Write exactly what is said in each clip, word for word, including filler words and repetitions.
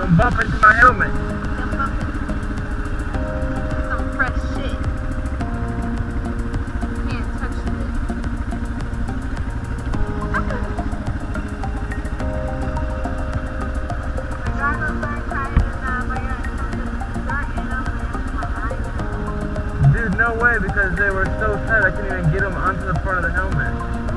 Don't bump into my helmet. Don't bump into some fresh shit. Can't touch this. I got no black tires enough. I got something dark enough and my eyes. Dude, no way, because they were so tight I couldn't even get them onto the front of the helmet.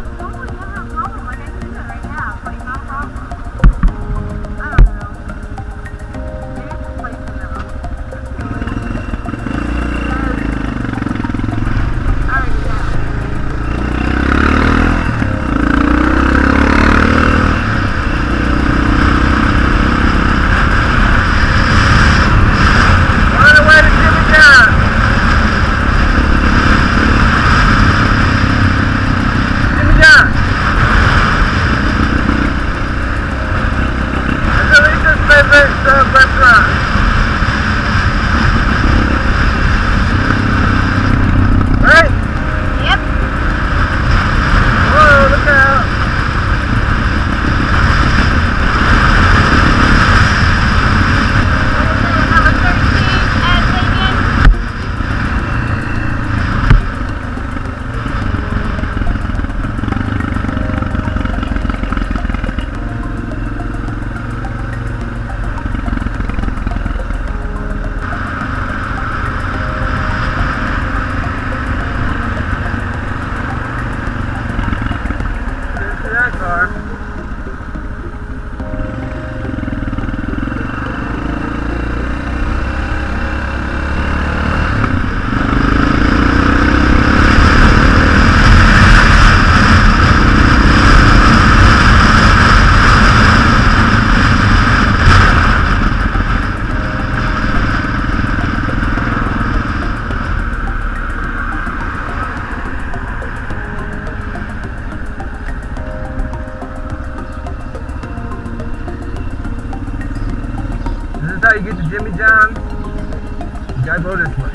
How you get to Jimmy John's? You gotta go this way.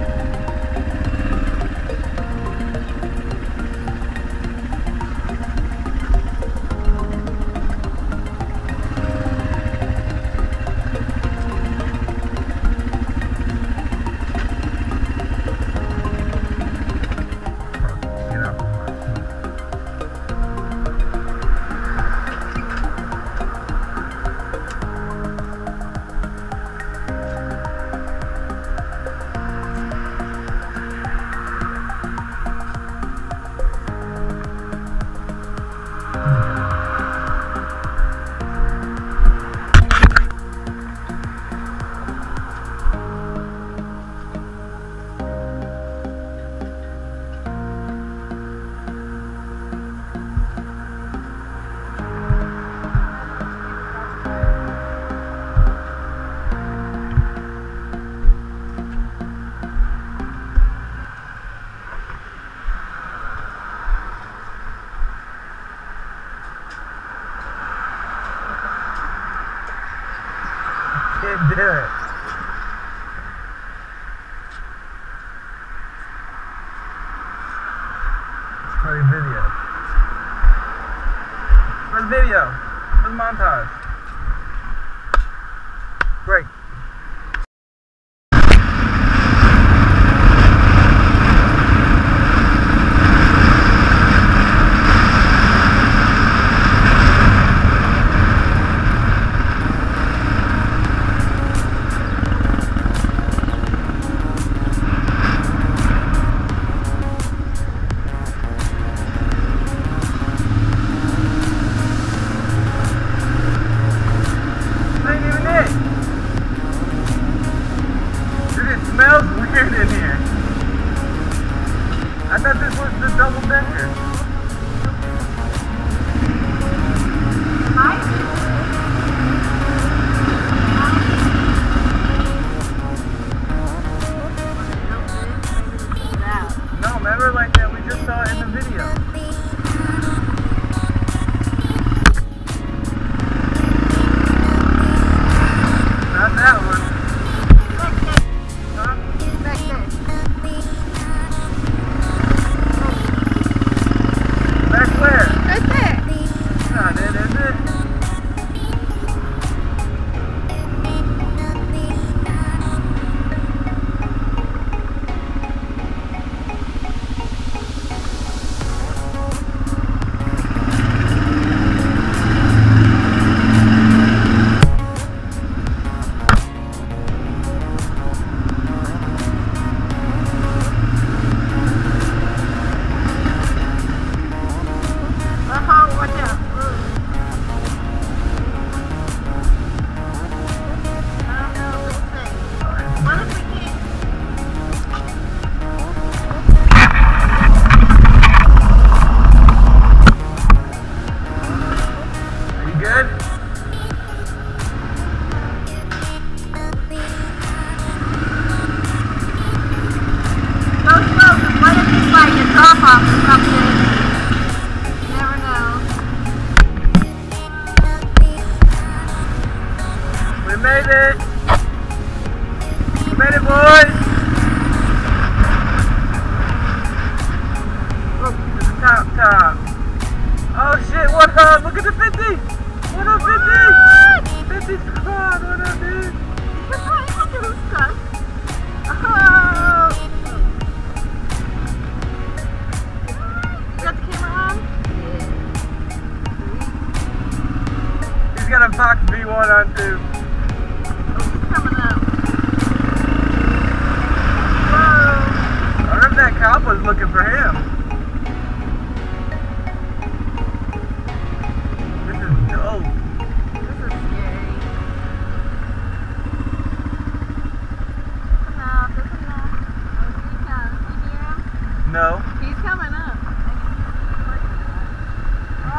Can't do it. Probably video. Where's video? Where's montage? Great. made it! We made it, boys! Look to the top top. Oh shit, what up? Look at the fifty! What up, fifty? fifty squad, what up, dude? He's got a Fox V one on too. Whoa. I wonder if that cop was looking for him. This is dope. This is scary. Listen up, listen up. Oh, here he comes. You hear him? No. He's coming up. Oh.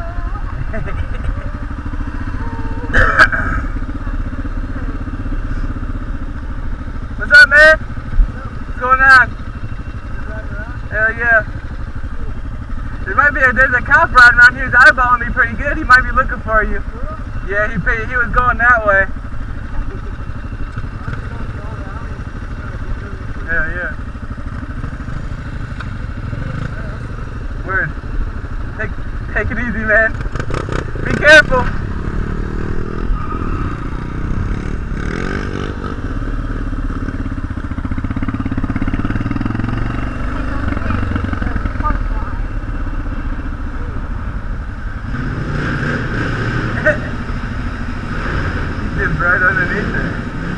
What's up, man? What's going on? Hell yeah. There might be a, there's a cop riding around here who's eyeballing me pretty good. He might be looking for you. Yeah, he he was going that way. Hell yeah. Word. Take take it easy, man. Be careful. He's right underneath it.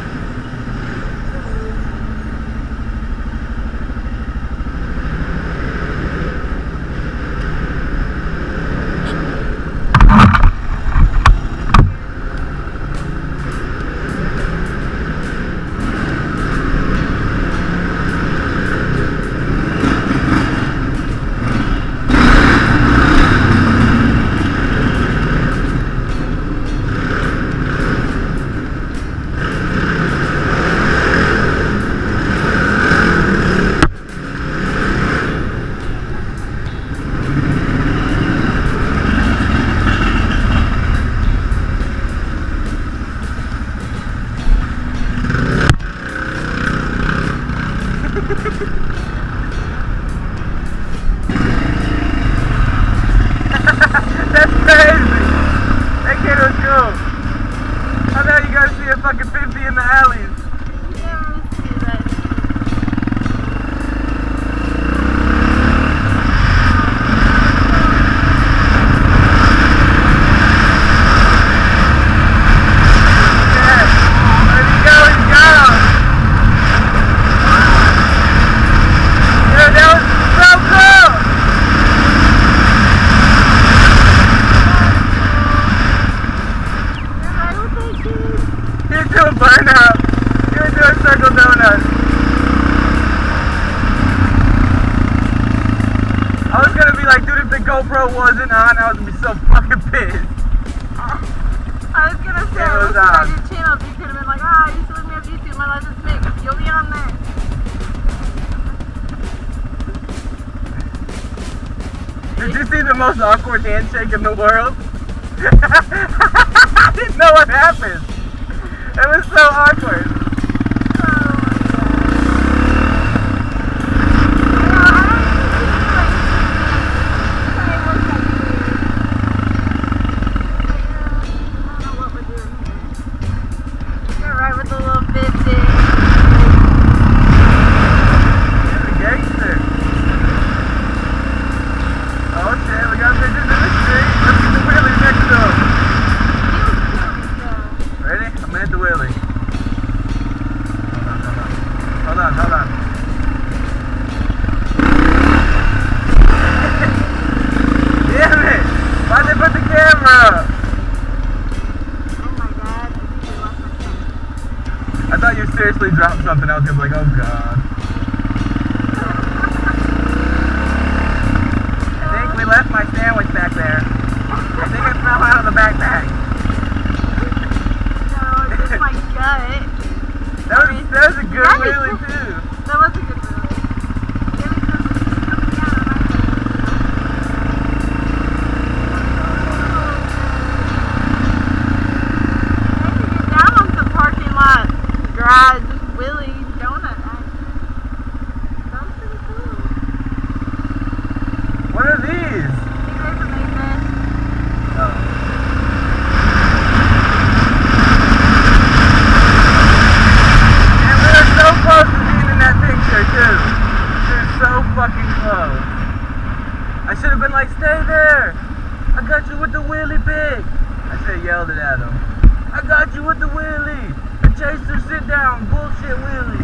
That's crazy! That kid was cool. How the hell you guys see a fucking fifty in the alleys? You never see that. Yeah. Let's go, let's go! Yeah, that was so cool! He was doing burnout. He was doing circle donuts. I was gonna be like, dude, if the GoPro wasn't on, I was gonna be so fucking pissed. I was gonna say, It I was looked at on. your channel, you could have been like, ah, you should look me up YouTube, my life is mixed. You'll be on there. Did you see the most awkward handshake in the world? I didn't know what happened. It was so awkward. With the little fifty. He's a gangster. Oh shit, we got bitches in the street. Let's get the wheelie next to him. Ready? I'm gonna hit the wheelie. Hold on, hold on. Hold on, hold on. Damn it! Why'd they put the camera up? Oh my god, I think I lost my phone. I thought you seriously dropped something. I was gonna be like, oh god. I think we left my sandwich back there. I think it fell out of the backpack. No, it's just my gut. That was, that was a good That is wheelie cool. too. That was a good wheelie. It was just coming down on my head. I had to get down on some it at him. I got you with the wheelie. A chaser sit down, bullshit wheelie.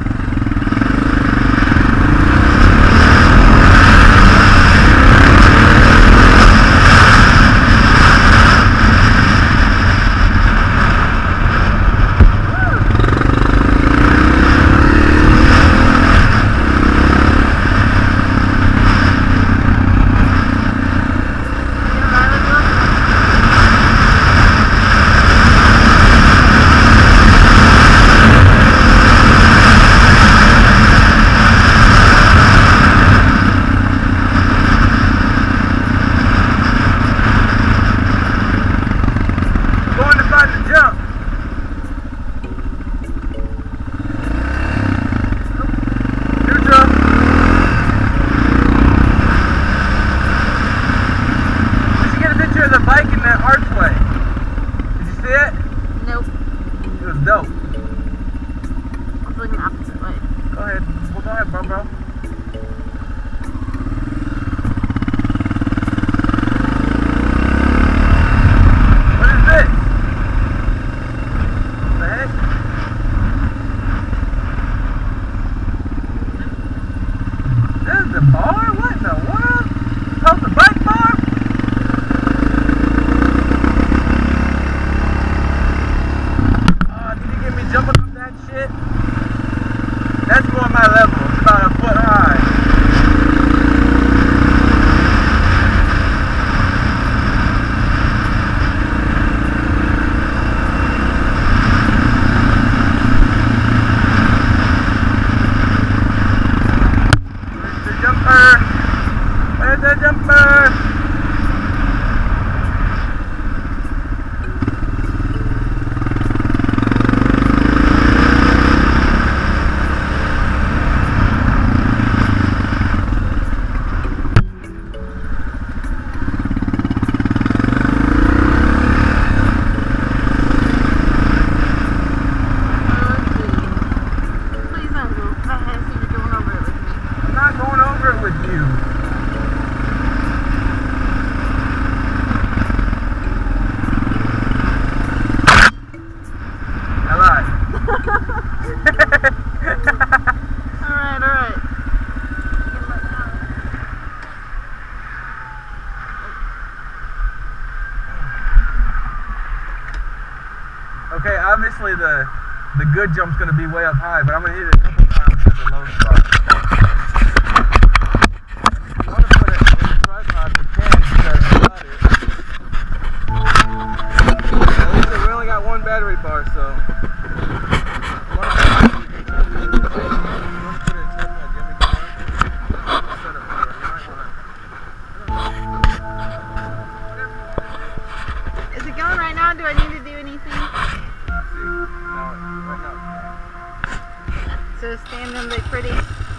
Dope. I was looking the opposite way. Go ahead. Well, go ahead, bro, bro. What is this? What the heck? This is the bar? What in the world? Post the bike bar? Jumping up that shit, that's more my level. It's about a foot high. Where's the jumper? Where's the jumper? Alright, alright. Okay, obviously the the good jump's gonna be way up high, but I'm gonna hit it a couple times at the low spot. If you wanna put it in the tripod, we can because we got it. At least we only got one battery bar, so. Is it going right now? Do I need to do anything? No, right now. So standing there pretty.